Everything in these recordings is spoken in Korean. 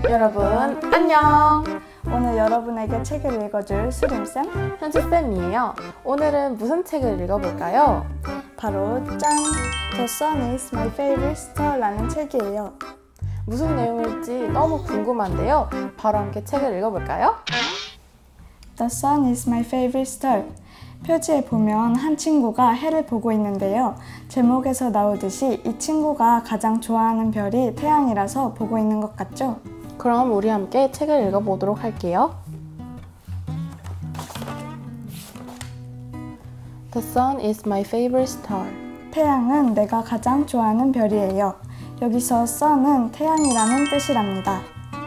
여러분 안녕! 오늘 여러분에게 책을 읽어줄 수림쌤, 현수쌤이에요. 오늘은 무슨 책을 읽어볼까요? 바로 짠! The Sun is my favorite star 라는 책이에요. 무슨 내용일지 너무 궁금한데요. 바로 함께 책을 읽어볼까요? The Sun is my favorite star. 표지에 보면 한 친구가 해를 보고 있는데요. 제목에서 나오듯이 이 친구가 가장 좋아하는 별이 태양이라서 보고 있는 것 같죠? 그럼 우리 함께 책을 읽어보도록 할게요. The sun is my favorite star. 태양은 내가 가장 좋아하는 별이에요. 여기서 sun은 태양이라는 뜻이랍니다.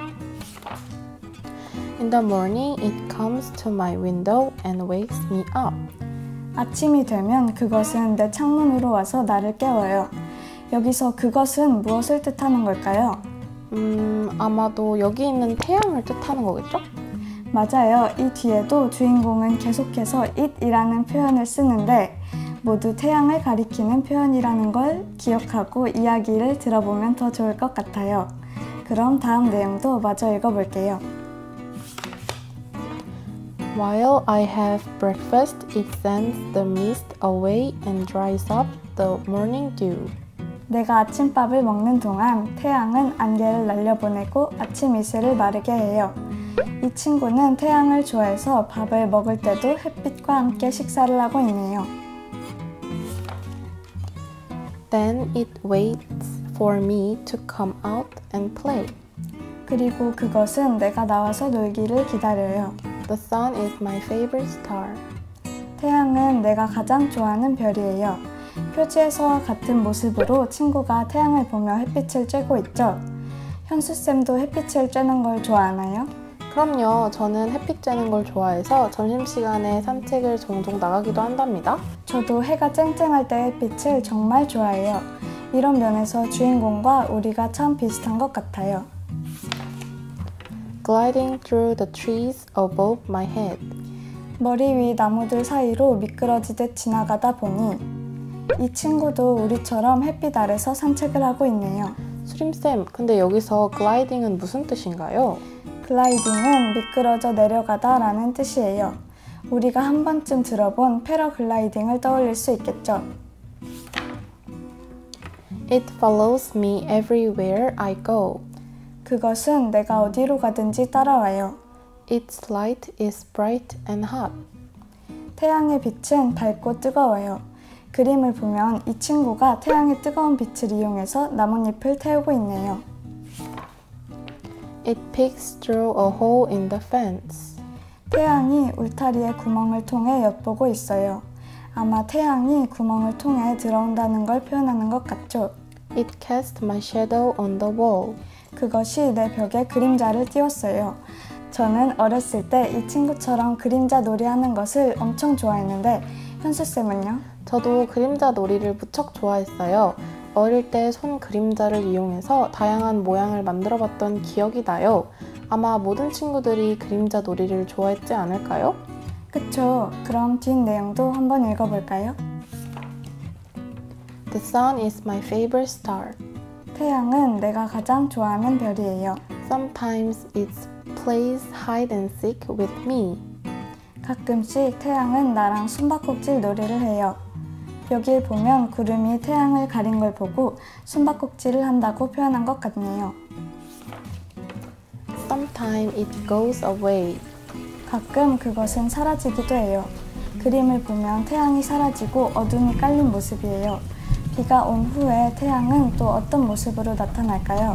In the morning, it comes to my window and wakes me up. 아침이 되면 그것은 내 창문으로 와서 나를 깨워요. 여기서 그것은 무엇을 뜻하는 걸까요? 아마도 여기 있는 태양을 뜻하는 거겠죠? 맞아요. 이 뒤에도 주인공은 계속해서 it이라는 표현을 쓰는데 모두 태양을 가리키는 표현이라는 걸 기억하고 이야기를 들어보면 더 좋을 것 같아요. 그럼 다음 내용도 마저 읽어볼게요. While I have breakfast, it sends the mist away and dries up the morning dew. 내가 아침밥을 먹는 동안 태양은 안개를 날려보내고 아침 이슬을 마르게 해요. 이 친구는 태양을 좋아해서 밥을 먹을 때도 햇빛과 함께 식사를 하고 있네요. Then it waits for me to come out and play. 그리고 그것은 내가 나와서 놀기를 기다려요. The sun is my favorite star. 태양은 내가 가장 좋아하는 별이에요. 표지에서와 같은 모습으로 친구가 태양을 보며 햇빛을 쬐고 있죠. 현수쌤도 햇빛을 쬐는 걸 좋아하나요? 그럼요. 저는 햇빛 쬐는 걸 좋아해서 점심시간에 산책을 종종 나가기도 한답니다. 저도 해가 쨍쨍할 때 햇빛을 정말 좋아해요. 이런 면에서 주인공과 우리가 참 비슷한 것 같아요. Gliding through the trees above my head. 머리 위 나무들 사이로 미끄러지듯 지나가다 보니 이 친구도 우리처럼 햇빛 아래서 산책을 하고 있네요. 수림쌤, 근데 여기서 gliding은 무슨 뜻인가요? 글라이딩은 미끄러져 내려가다 라는 뜻이에요. 우리가 한 번쯤 들어본 패러글라이딩을 떠올릴 수 있겠죠. It follows me everywhere I go. 그것은 내가 어디로 가든지 따라와요. Its light is bright and hot. 태양의 빛은 밝고 뜨거워요. 그림을 보면 이 친구가 태양의 뜨거운 빛을 이용해서 나뭇잎을 태우고 있네요. It peeks through a hole in the fence. 태양이 울타리의 구멍을 통해 엿보고 있어요. 아마 태양이 구멍을 통해 들어온다는 걸 표현하는 것 같죠? It casts my shadow on the wall. 그것이 내 벽에 그림자를 띄웠어요. 저는 어렸을 때 이 친구처럼 그림자 놀이하는 것을 엄청 좋아했는데 현수쌤은요? 저도 그림자 놀이를 무척 좋아했어요. 어릴 때 손 그림자를 이용해서 다양한 모양을 만들어봤던 기억이 나요. 아마 모든 친구들이 그림자 놀이를 좋아했지 않을까요? 그쵸. 그럼 뒷 내용도 한번 읽어볼까요? The sun is my favorite star. 태양은 내가 가장 좋아하는 별이에요. Sometimes it plays hide and seek with me. 가끔씩 태양은 나랑 숨바꼭질 놀이를 해요. 여길 보면 구름이 태양을 가린 걸 보고 숨바꼭질을 한다고 표현한 것 같네요. Sometimes it goes away. 가끔 그것은 사라지기도 해요. 그림을 보면 태양이 사라지고 어둠이 깔린 모습이에요. 비가 온 후에 태양은 또 어떤 모습으로 나타날까요?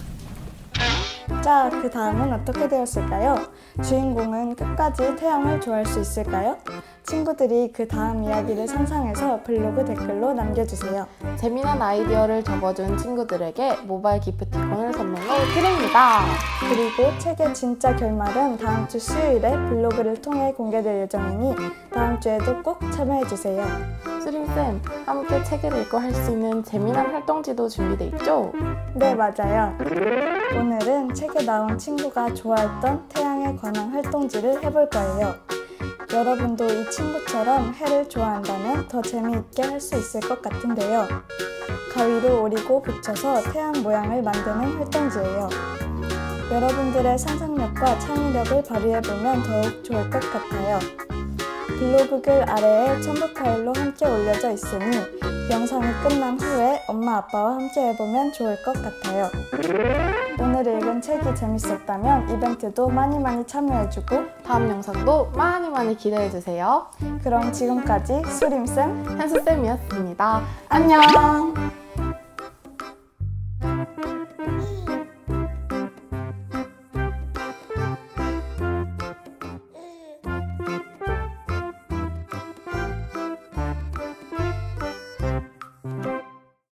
자, 그 다음은 어떻게 되었을까요? 주인공은 끝까지 태양을 좋아할 수 있을까요? 친구들이 그 다음 이야기를 상상해서 블로그 댓글로 남겨주세요. 재미난 아이디어를 적어준 친구들에게 모바일 기프티콘을 선물로 드립니다. 그리고 책의 진짜 결말은 다음 주 수요일에 블로그를 통해 공개될 예정이니 다음 주에도 꼭 참여해주세요. 수림쌤, 함께 책을 읽고 할 수 있는 재미난 활동지도 준비돼 있죠? 네, 맞아요. 오늘은 책에 나온 친구가 좋아했던 태양에 관한 활동지를 해볼 거예요. 여러분도 이 친구처럼 해를 좋아한다면 더 재미있게 할 수 있을 것 같은데요. 가위로 오리고 붙여서 태양 모양을 만드는 활동지예요. 여러분들의 상상력과 창의력을 발휘해보면 더욱 좋을 것 같아요. 블로그 글 아래에 첨부 파일로 함께 올려져 있으니 영상이 끝난 후에 엄마 아빠와 함께 해보면 좋을 것 같아요. 오늘 읽은 책이 재밌었다면 이벤트도 많이 참여해주고 다음 영상도 많이 기대해주세요. 그럼 지금까지 수림쌤, 현수쌤이었습니다. 안녕!